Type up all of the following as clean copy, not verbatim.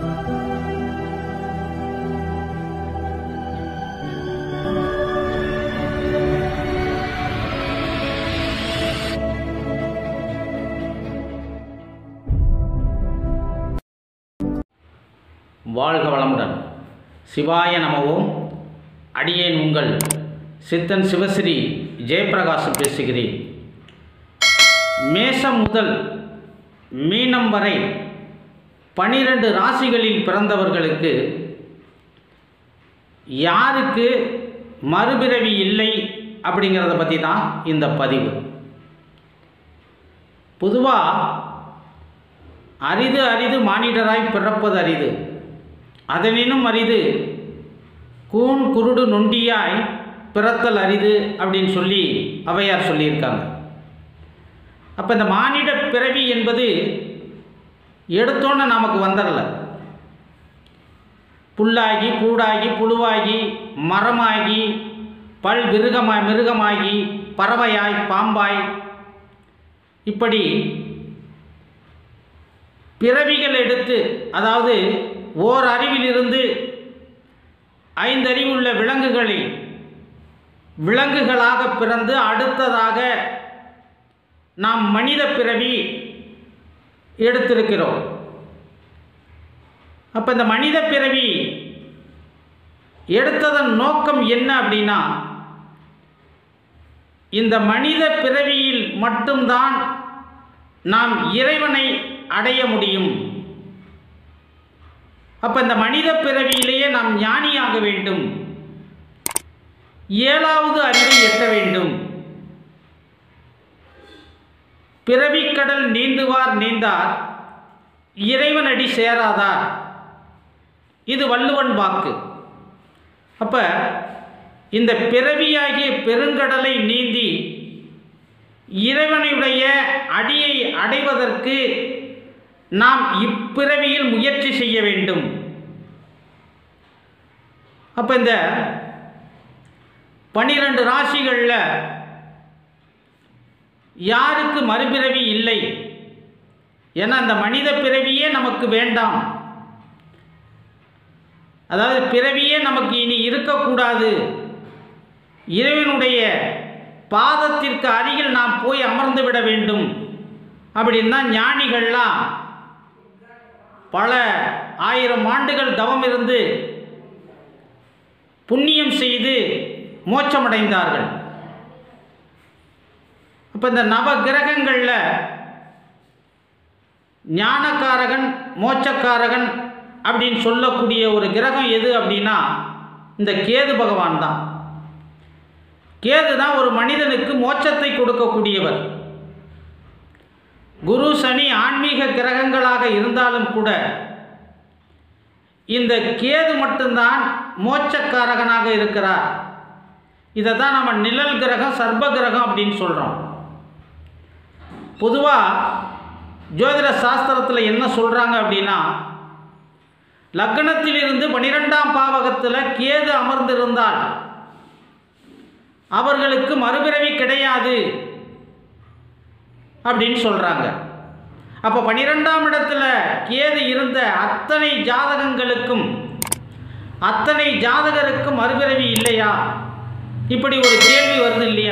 வாழ்க வளமுடன். சிவாய நமவோம். அடியேன் உங்கள் சித்தன் சிவஸ்ரீ ஜெயப்பிரகாஷ் பேசுகிறேன். மேஷம் முதல் மீனம் வரை 12 ராசிகளில் பிறந்தவர்களுக்கு யாருக்கு மறுபிறவி இல்லை அப்படிங்கிறத பற்றி தான் இந்த பதிவு. பொதுவாக அரிது மானிடராய் பிறப்பது அரிது, அதனினும் அரிது கூன் குருடு நொண்டியாய் பிறத்தல் அரிது அப்படின்னு சொல்லி ஔவையார் சொல்லியிருக்காங்க. அப்போ இந்த மானிட பிறவி என்பது எடுத்தோன்னு நமக்கு வந்துடல. புல்லாகி பூடாகி புழுவாகி மரமாகி மிருகமாகி பறவையாய் பாம்பாய் இப்படி பிறவிகள் எடுத்து, அதாவது ஓர் அறிவிலிருந்து 5 அறிவுள்ள விலங்குகளாக பிறந்து அடுத்ததாக நாம் மனித பிறவி எடுத்திருக்கிறோம். அப்போ இந்த மனித பிறவி எடுத்ததன் நோக்கம் என்ன அப்படின்னா, இந்த மனித பிறவியில் மட்டும்தான் நாம் இறைவனை அடைய முடியும். அப்போ இந்த மனித பிறவியிலேயே நாம் ஞானியாக வேண்டும், 7வது அறிவை எட்ட வேண்டும். பிறவிக்கடல் நீந்துவார் நீந்தார், இறைவனடி சேராதார், இது வள்ளுவன் வாக்கு. அப்போ இந்த பிறவியாகிய பெருங்கடலை நீந்தி இறைவனுடைய அடியை அடைவதற்கு நாம் இப்பிறவியில் முயற்சி செய்ய வேண்டும். அப்போ இந்த 12 ராசிகளில் யாருக்கு மறுபிறவி இல்லை? ஏன்னா அந்த மனித பிறவியே நமக்கு வேண்டாம், அதாவது பிறவியே நமக்கு இனி இருக்கக்கூடாது, இறைவனுடைய பாதத்திற்கு அருகில் நாம் போய் அமர்ந்து விட வேண்டும் அப்படின்னா ஞானிகள்லாம் பல 1000 ஆண்டுகள் தவம் இருந்து புண்ணியம் செய்து மோட்சமடைந்தார்கள். அப்போ இந்த நவ கிரகங்களில் ஞானக்காரகன் மோட்சக்காரகன் அப்படின்னு சொல்லக்கூடிய ஒரு கிரகம் எது அப்படின்னா இந்த கேது பகவான் தான். கேது தான் ஒரு மனிதனுக்கு மோட்சத்தை கொடுக்கக்கூடியவர். குரு சனி ஆன்மீக கிரகங்களாக இருந்தாலும் கூட இந்த கேது மட்டும்தான் மோட்சக்காரகனாக இருக்கிறார். இதை தான் நம்ம நிழல் கிரகம் சர்ப்ப கிரகம் அப்படின்னு சொல்கிறோம். பொதுவாக ஜோதிட சாஸ்திரத்தில் என்ன சொல்கிறாங்க அப்படின்னா, லக்னத்திலிருந்து 12ஆம் பாவகத்தில் கேது அமர்ந்திருந்தால் அவர்களுக்கு மறுபிறவி கிடையாது அப்படின்னு சொல்கிறாங்க. அப்போ 12ஆம் இடத்துல கேது இருந்த அத்தனை ஜாதகருக்கும் மறுபிறவி இல்லையா? இப்படி ஒரு கேள்வி வருது இல்லையா?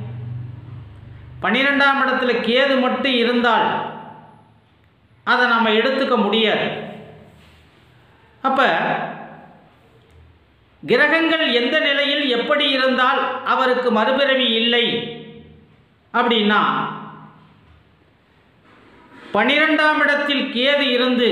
12ஆம் இடத்துல கேது மட்டும் இருந்தால் அதை நம்ம எடுத்துக்க முடியாது. அப்போ கிரகங்கள் எந்த நிலையில் எப்படி இருந்தால் அவருக்கு மறுபிறவி இல்லை அப்படின்னா, 12ஆம் இடத்தில் கேது இருந்து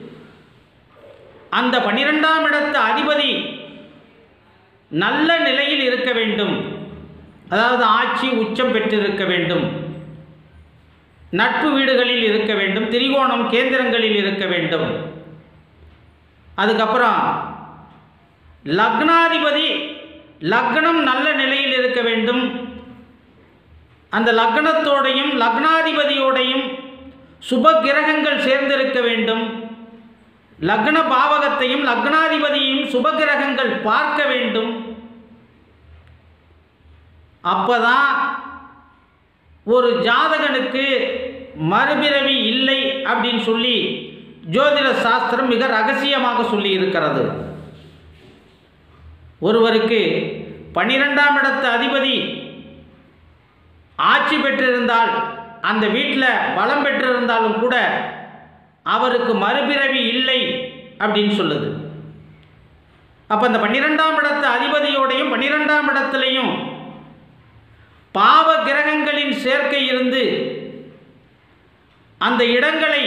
அந்த 12ஆம் இடத்து அதிபதி நல்ல நிலையில் இருக்க வேண்டும், அதாவது ஆட்சி உச்சம் பெற்றிருக்க வேண்டும், நட்பு வீடுகளில் இருக்க வேண்டும், திரிகோணம் கேந்திரங்களில் இருக்க வேண்டும். அதுக்கப்புறம் லக்னாதிபதி லக்னம் நல்ல நிலையில் இருக்க வேண்டும், அந்த லக்னத்தோடையும் லக்னாதிபதியோடையும் சுப கிரகங்கள் சேர்ந்திருக்க வேண்டும், லக்ன பாவகத்தையும் லக்னாதிபதியையும் சுப கிரகங்கள் பார்க்க வேண்டும். அப்பதான் ஒரு ஜாதகனுக்கு மறுபிறவி இல்லை அப்படின்னு சொல்லி ஜோதிட சாஸ்திரம் மிக ரகசியமாக சொல்லி இருக்கிறது. ஒருவருக்கு 12ஆம் இடத்து அதிபதி ஆட்சி பெற்றிருந்தால், அந்த வீட்டில் பலம் பெற்றிருந்தாலும் கூட அவருக்கு மறுபிறவி இல்லை அப்படின்னு சொல்லுது. அப்போ அந்த 12ஆம் இடத்து அதிபதியோடையும் 12ஆம் இடத்துலையும் பாவ கிரகங்களின் சேர்க்கை இருந்து அந்த இடங்களை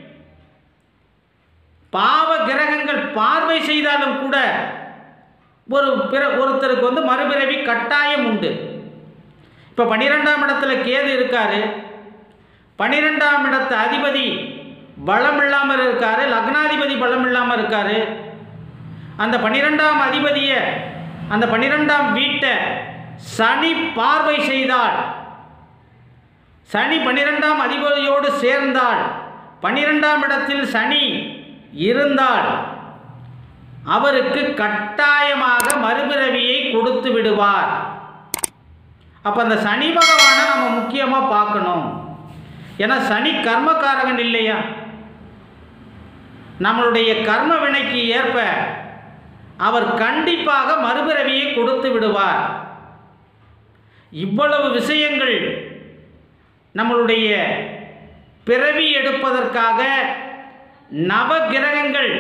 பாவ கிரகங்கள் பார்வை செய்தாலும் கூட ஒருத்தருக்கு மறுபிறவி கட்டாயம் உண்டு. இப்போ 12ஆம் இடத்துல கேது இருக்காரு, 12ஆம் இடத்து அதிபதி பலம் இல்லாமல் இருக்காரு, லக்னாதிபதி பலம் இல்லாமல் இருக்காரு. அந்த 12ஆம் அதிபதியை, அந்த 12ஆம் வீட்டை சனி பார்வை செய்தால், சனி 12ஆம் அதிபதியோடு சேர்ந்தால், 12ஆம் இடத்தில் சனி இருந்தால் அவருக்கு கட்டாயமாக மறுபிறவியை கொடுத்து விடுவார். அப்போ அந்த சனி பகவானை நம்ம முக்கியமாக பார்க்கணும். ஏன்னா சனி கர்மக்காரகன் இல்லையா? நம்மளுடைய கர்ம வினைக்கு ஏற்ப அவர் கண்டிப்பாக மறுபிறவியை கொடுத்து விடுவார். இவ்வளவு விஷயங்கள் நம்மளுடைய பிறவி எடுப்பதற்காக நவ கிரகங்கள்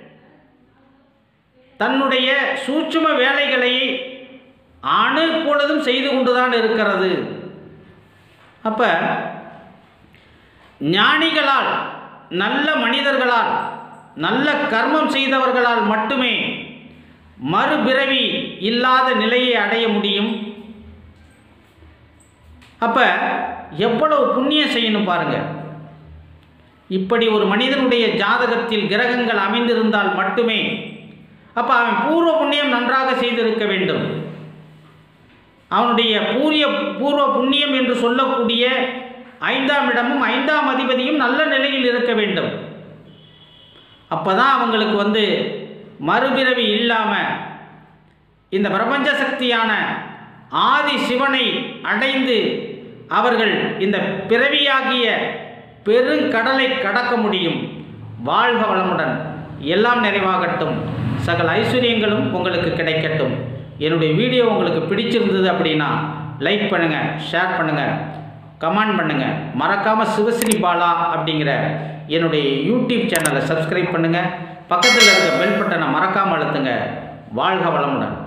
தன்னுடைய சூட்சும வேலைகளை அனுப்பொழுதும் செய்து கொண்டுதான் இருக்கிறது. அப்போ ஞானிகளால், நல்ல மனிதர்களால், நல்ல கர்மம் செய்தவர்களால் மட்டுமே மறுபிறவி இல்லாத நிலையை அடைய முடியும். அப்போ எவ்வளவு புண்ணியம் செய்யணும் பாருங்க. இப்படி ஒரு மனிதனுடைய ஜாதகத்தில் கிரகங்கள் அமைந்திருந்தால் மட்டுமே, அப்போ அவன் பூர்வ புண்ணியம் நன்றாக செய்திருக்க வேண்டும். அவனுடைய பூர்வ புண்ணியம் என்று சொல்லக்கூடிய 5ஆம் இடமும் 5ஆம் அதிபதியும் நல்ல நிலையில் இருக்க வேண்டும். அப்போ தான் அவங்களுக்கு மறுபிறவி இல்லாமல் இந்த பிரபஞ்ச சக்தியான ஆதி சிவனை அடைந்து அவர்கள் இந்த பிறவியாகிய பெருங்கடலை கடக்க முடியும். வாழ்க வளமுடன். எல்லாம் நிறைவாகட்டும். சகல ஐஸ்வர்யங்களும் உங்களுக்கு கிடைக்கட்டும். என்னுடைய வீடியோ உங்களுக்கு பிடிச்சிருந்தது அப்படின்னா லைக் பண்ணுங்கள், ஷேர் பண்ணுங்கள், கமெண்ட் பண்ணுங்கள். மறக்காமல் சிவஸ்ரீ பாலா அப்படிங்கிற என்னுடைய யூடியூப் சேனலை சப்ஸ்கிரைப் பண்ணுங்கள். பக்கத்தில் இருக்க பெல் பட்டனை மறக்காமல் அழுத்துங்க. வாழ்க வளமுடன்.